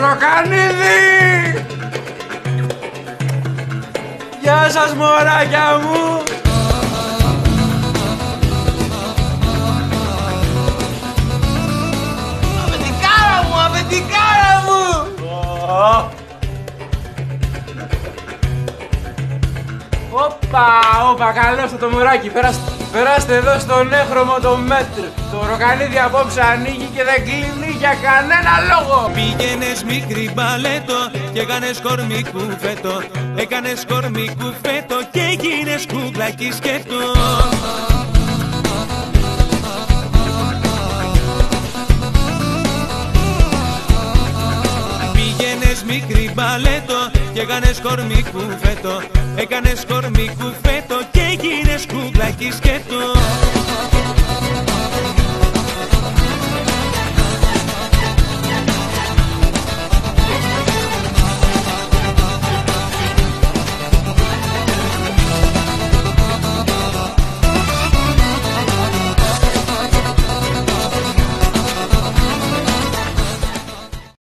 Ροκανίδη! Γεια σας μωράκια μου! Αφεντικάρα μου, αφεντικάρα μου! Όπα, καλώς το μωράκι, περάστε εδώ στον έχρωμο το μέτρο. Το Ροκανίδη απόψε ανοίγει και δεν κλείνει για κανένα λόγο. Πήγαινες μικρή μπαλέτο και έκανες κορμί κουφέτο. Έκανες κορμί κουφέτο και έγινες κουκλάκι σκέτο. Πήγαινες μικρή μπαλέτο και έκανες κορμί κουφέτο. Έκανες κορμί κουφέτο και έγινες κουκλάκι σκέτο.